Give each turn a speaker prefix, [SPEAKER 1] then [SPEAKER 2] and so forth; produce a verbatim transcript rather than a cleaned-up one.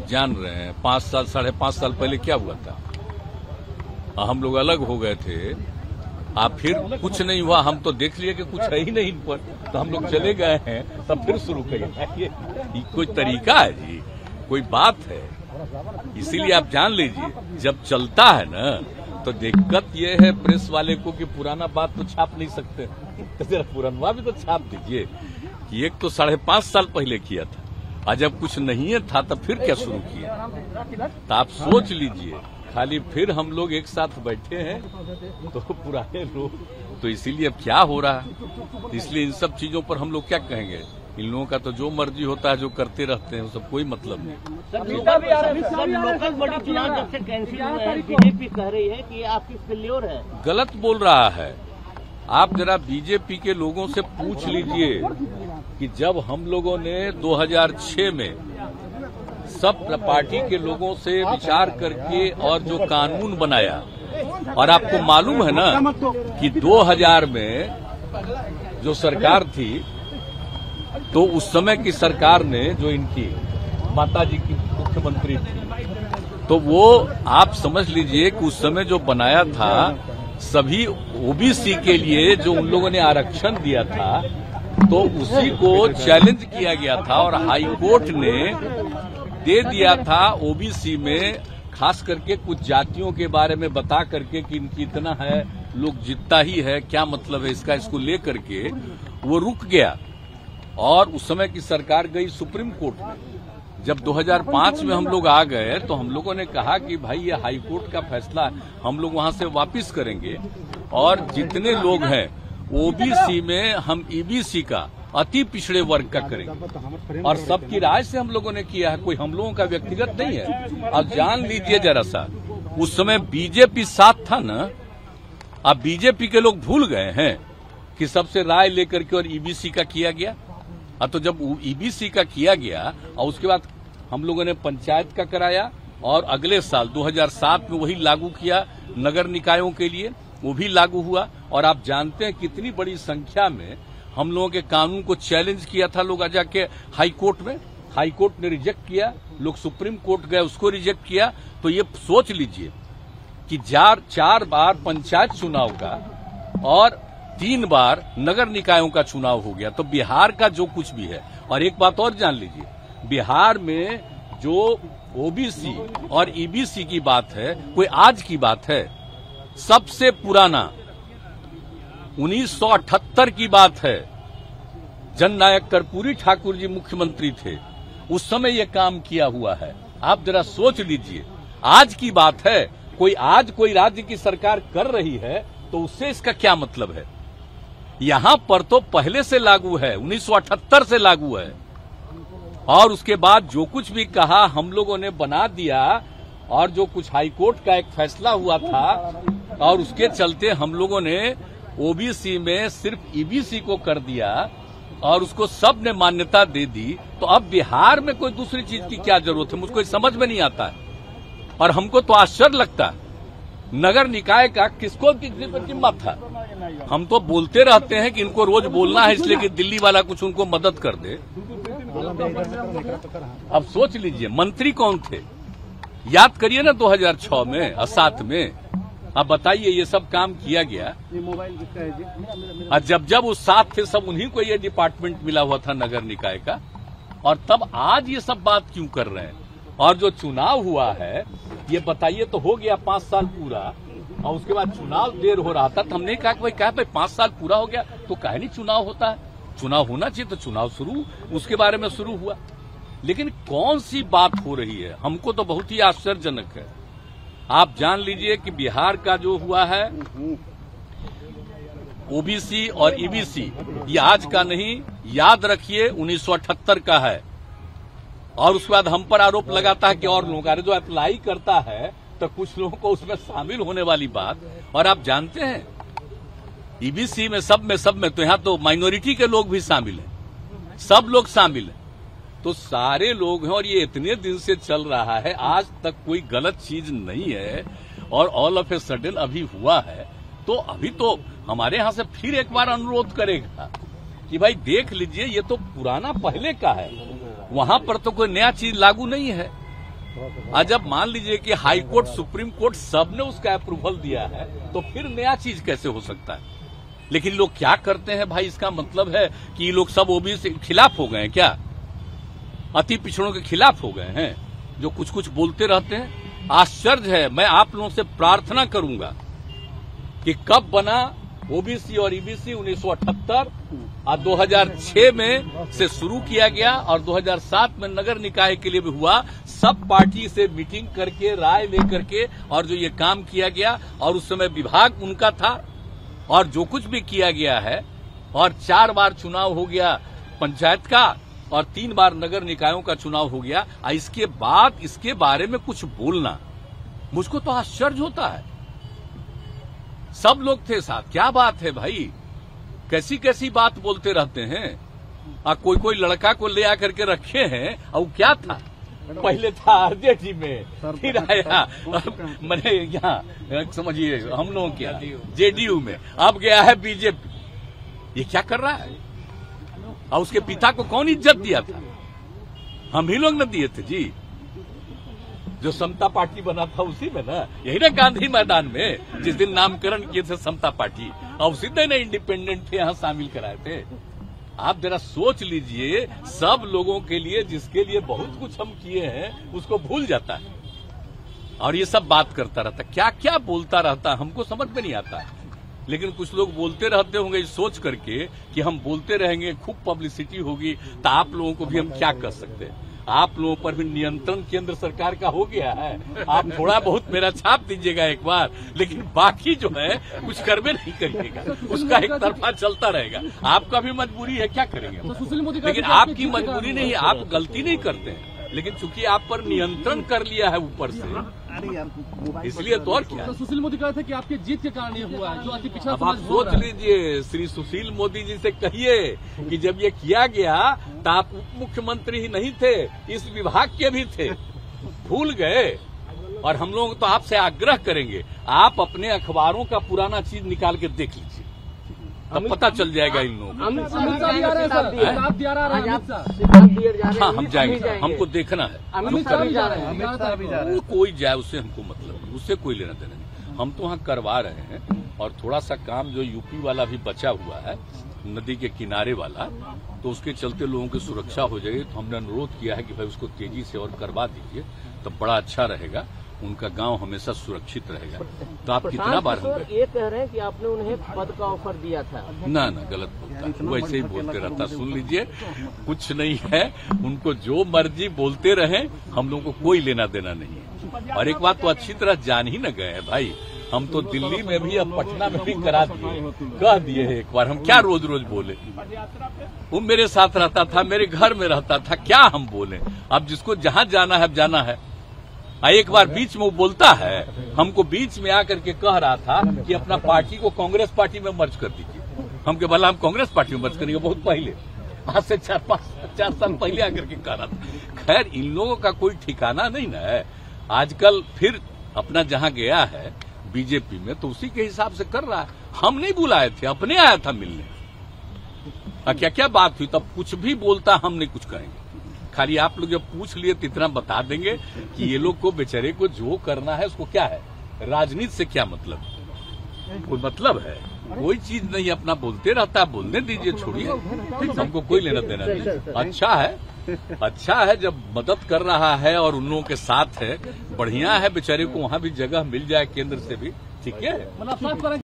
[SPEAKER 1] जान रहे हैं पांच साल साढ़े पांच साल पहले क्या हुआ था। हम लोग अलग हो गए थे, आप फिर कुछ नहीं हुआ, हम तो देख लिए कि कुछ है ही नहीं इन पर, तो हम लोग चले गए हैं, तब फिर शुरू करिए। ये, ये कोई तरीका है जी, कोई बात है? इसीलिए आप जान लीजिए, जब चलता है ना तो दिक्कत ये है प्रेस वाले को कि पुराना बात तो छाप नहीं सकते, तो जरा पुराना भी तो छाप दीजिए कि एक तो साढ़े पांच साल पहले किया था, और जब कुछ नहीं है था तब फिर क्या शुरू किया। तो आप सोच लीजिए, खाली फिर हम लोग एक साथ बैठे हैं तो पुराने लोग, तो इसीलिए अब क्या हो रहा है, इसलिए इन सब चीजों पर हम लोग क्या कहेंगे। इन लोगों का तो जो मर्जी होता है, जो करते रहते हैं, सब कोई मतलब नहीं।
[SPEAKER 2] लोकल बॉडी चुनाव जब से कैंसिल हुए हैं, बीजेपी कह रही है कि आपकी फेल्योर है।
[SPEAKER 1] गलत बोल रहा है। आप जरा बीजेपी के लोगों से पूछ लीजिए कि जब हम लोगों ने दो हज़ार छह में सब पार्टी के लोगों से विचार करके और जो कानून बनाया, और आपको मालूम है ना कि दो हज़ार में जो सरकार थी, तो उस समय की सरकार ने, जो इनकी माताजी की मुख्यमंत्री थी, तो वो आप समझ लीजिए कि उस समय जो बनाया था सभी ओबीसी के लिए, जो उन लोगों ने आरक्षण दिया था, तो उसी को चैलेंज किया गया था और हाई कोर्ट ने दे दिया था ओबीसी में, खास करके कुछ जातियों के बारे में बता करके कि इनकी इतना है, लोग जितना ही है, क्या मतलब है इसका, इसको लेकर के वो रुक गया। और उस समय की सरकार गई सुप्रीम कोर्ट में। जब दो हज़ार पाँच में हम लोग आ गए तो हम लोगों ने कहा कि भाई ये हाई कोर्ट का फैसला है, हम लोग वहां से वापस करेंगे, और जितने लोग हैं ओबीसी में हम ईबीसी का, अति पिछड़े वर्ग का करेंगे, और सबकी राय से हम लोगों ने किया है, कोई हम लोगों का व्यक्तिगत नहीं है। अब जान लीजिए जरा सा, उस समय बीजेपी साथ था ना, अब बीजेपी के लोग भूल गए हैं कि सबसे राय लेकर के और ईबीसी का किया गया। अब तो जब ईबीसी का किया गया और उसके बाद हम लोगों ने पंचायत का कराया, और अगले साल दो हज़ार सात में वही लागू किया नगर निकायों के लिए, वो भी लागू हुआ। और आप जानते हैं कितनी बड़ी संख्या में हम लोगों के कानून को चैलेंज किया था लोग जाके हाई कोर्ट में, हाई कोर्ट ने रिजेक्ट किया, लोग सुप्रीम कोर्ट गए, उसको रिजेक्ट किया। तो ये सोच लीजिए कि चार चार बार पंचायत चुनाव का और तीन बार नगर निकायों का चुनाव हो गया। तो बिहार का जो कुछ भी है, और एक बात और जान लीजिए, बिहार में जो ओबीसी और ईबीसी की बात है, कोई आज की बात है, सबसे पुराना उन्नीस सौ अठहत्तर की बात है। जननायक कर्पूरी ठाकुर जी मुख्यमंत्री थे, उस समय ये काम किया हुआ है। आप जरा सोच लीजिए, आज की बात है, कोई आज कोई राज्य की सरकार कर रही है तो उससे इसका क्या मतलब है। यहां पर तो पहले से लागू है, उन्नीस सौ अठहत्तर से लागू है, और उसके बाद जो कुछ भी कहा हम लोगों ने बना दिया, और जो कुछ हाईकोर्ट का एक फैसला हुआ था, और उसके चलते हम लोगों ने ओबीसी में सिर्फ ईबीसी को कर दिया और उसको सब ने मान्यता दे दी। तो अब बिहार में कोई दूसरी चीज की क्या जरूरत है, मुझको समझ में नहीं आता है। और हमको तो आश्चर्य लगता है, नगर निकाय का किसको जिम्मा था। हम तो बोलते रहते हैं कि इनको रोज बोलना है इसलिए कि दिल्ली वाला कुछ उनको मदद कर दे। अब सोच लीजिए मंत्री कौन थे, याद करिए ना, दो हज़ार छह में और सात में। अब बताइए ये सब काम किया गया, और जब जब वो साथ थे सब उन्हीं को ये डिपार्टमेंट मिला हुआ था नगर निकाय का, और तब आज ये सब बात क्यों कर रहे हैं। और जो चुनाव हुआ है ये बताइए, तो हो गया पांच साल पूरा, और उसके बाद चुनाव देर हो रहा था, तो हमने कहा कि भाई कहा भाई पांच साल पूरा हो गया तो काहे नहीं चुनाव होता है, चुनाव होना चाहिए। तो चुनाव शुरू उसके बारे में शुरू हुआ, लेकिन कौन सी बात हो रही है, हमको तो बहुत ही आश्चर्यजनक है। आप जान लीजिए कि बिहार का जो हुआ है ओबीसी और ईबीसी, ये आज का नहीं, याद रखिए उन्नीस सौ अठहत्तर का है। और उसके बाद हम पर आरोप लगाता है कि और लोगों का जो अप्लाई करता है तो कुछ लोगों को उसमें शामिल होने वाली बात। और आप जानते हैं ईबीसी में सब में सब में तो यहां तो माइनॉरिटी के लोग भी शामिल हैं, सब लोग शामिल हैं, तो सारे लोग हैं। और ये इतने दिन से चल रहा है, आज तक कोई गलत चीज नहीं है, और ऑल ऑफ ए सडन अभी हुआ है। तो अभी तो हमारे यहां से फिर एक बार अनुरोध करेगा कि भाई देख लीजिए, ये तो पुराना पहले का है, वहां पर तो कोई नया चीज लागू नहीं है। और जब मान लीजिए कि हाई कोर्ट, सुप्रीम कोर्ट सबने उसका अप्रूवल दिया है, तो फिर नया चीज कैसे हो सकता है? लेकिन लोग क्या करते हैं भाई, इसका मतलब है कि ये लोग सब ओबीसी के खिलाफ हो गए हैं क्या? अति पिछड़ों के खिलाफ हो गए हैं, जो कुछ कुछ बोलते रहते हैं। आश्चर्य है। मैं आप लोगों से प्रार्थना करूंगा कि कब बना ओबीसी और ईबीसी, उन्नीस सौ अठहत्तर और दो हज़ार छह में से शुरू किया गया और दो हज़ार सात में नगर निकाय के लिए भी हुआ। सब पार्टी से मीटिंग करके, राय लेकर के, और जो ये काम किया गया, और उस समय विभाग उनका था, और जो कुछ भी किया गया है, और चार बार चुनाव हो गया पंचायत का, और तीन बार नगर निकायों का चुनाव हो गया। और इसके बाद इसके बारे में कुछ बोलना, मुझको तो आश्चर्य होता है। सब लोग थे साथ, क्या बात है भाई, कैसी कैसी बात बोलते रहते हैं। और कोई कोई लड़का को ले आकर के रखे हैं, और वो क्या था, पहले था आरजेडी में, फिर आया मैंने यहाँ समझिए हम लोगों क्या जेडीयू में, अब गया है बीजेपी। ये क्या कर रहा है? और उसके पिता को कौन इज्जत दिया था? हम ही लोग न दिए थे जी। जो समता पार्टी बना था उसी में ना, यही ना गांधी मैदान में जिस दिन नामकरण किए थे समता पार्टी, और उसी दिन इंडिपेंडेंट थे यहाँ शामिल कराए थे। आप जरा सोच लीजिए, सब लोगों के लिए, जिसके लिए बहुत कुछ हम किए हैं, उसको भूल जाता है और ये सब बात करता रहता। क्या क्या बोलता रहता, हमको समझ में नहीं आता। लेकिन कुछ लोग बोलते रहते होंगे सोच करके कि हम बोलते रहेंगे, खूब पब्लिसिटी होगी, तो आप लोगों को भी हम क्या कर सकते हैं? आप लोगों पर भी नियंत्रण केंद्र सरकार का हो गया है। आप थोड़ा बहुत मेरा छाप दीजिएगा एक बार, लेकिन बाकी जो है कुछ करवे नहीं करिएगा, उसका एक तरफा चलता रहेगा। आपका भी मजबूरी है, क्या करेंगे? लेकिन आपकी मजबूरी नहीं, आप गलती नहीं करते हैं, लेकिन चूंकि आप पर नियंत्रण कर लिया है ऊपर से, इसलिए तो और क्या।
[SPEAKER 3] तो सुशील मोदी कहते हैं कि आपके जीत के कारण ये हुआ है, जो अति पिछड़ा
[SPEAKER 1] अब आप सोच लीजिए, श्री सुशील मोदी जी से कहिए कि जब ये किया गया तो आप उप मुख्यमंत्री ही नहीं थे, इस विभाग के भी थे, भूल गए। और हम लोग तो आपसे आग्रह करेंगे, आप अपने अखबारों का पुराना चीज निकाल के देख लीजिए, तब पता चल जाएगा इन लोगों को। हाँ, हम जाएंगे, हमको देखना है। कोई जाए उससे हमको मतलब नहीं, उससे कोई लेना देना नहीं। हम तो वहाँ करवा रहे हैं, और थोड़ा सा काम जो यूपी वाला भी बचा हुआ है, नदी के किनारे वाला, तो उसके चलते लोगों की सुरक्षा हो जाएगी। तो हमने अनुरोध किया है कि भाई उसको तेजी से और करवा दीजिए, तो बड़ा अच्छा रहेगा, उनका गांव हमेशा सुरक्षित रहेगा। तो आप कितना बार
[SPEAKER 2] सर ये कह रहे हैं कि आपने उन्हें पद का ऑफर दिया था?
[SPEAKER 1] ना ना, गलत बोलता है, वैसे ही बोलते रहता। सुन लीजिए, कुछ नहीं है, उनको जो मर्जी बोलते रहे, हम लोगों को कोई लेना देना नहीं है। और एक बात तो अच्छी तरह जान ही न गए हैं भाई, हम तो दिल्ली में भी, अब पटना में भी करा दिए, कह दिए है एक बार। हम क्या रोज रोज बोले? वो मेरे साथ रहता था, मेरे घर में रहता था, क्या हम बोले? अब जिसको जहां जाना है, अब जाना है। एक बार बीच में वो बोलता है, हमको बीच में आकर के कह रहा था कि अपना पार्टी को कांग्रेस पार्टी में मर्ज कर दीजिए। हम के भला हम कांग्रेस पार्टी में मर्ज करेंगे, बहुत पहले, आज से चार पांच चार साल पहले आकर के कह रहा था। खैर, इन लोगों का कोई ठिकाना नहीं ना है। आजकल फिर अपना जहां गया है बीजेपी में, तो उसी के हिसाब से कर रहा है। हम नहीं बुलाए थे, अपने आया था मिलने। क्या क्या बात हुई, तब कुछ भी बोलता, हम नहीं कुछ करेंगे। खाली आप लोग जब पूछ लिए तो इतना बता देंगे कि ये लोग को बेचारे को जो करना है उसको क्या है, राजनीति से क्या मतलब, कोई मतलब है? कोई चीज नहीं, अपना बोलते रहता है, बोलने दीजिए, छोड़िए, हमको कोई लेना देना नहीं। अच्छा है, अच्छा है जब मदद कर रहा है और उन लोगों के साथ है, बढ़िया है, बेचारे को वहां भी जगह मिल जाए केंद्र से भी, ठीक है।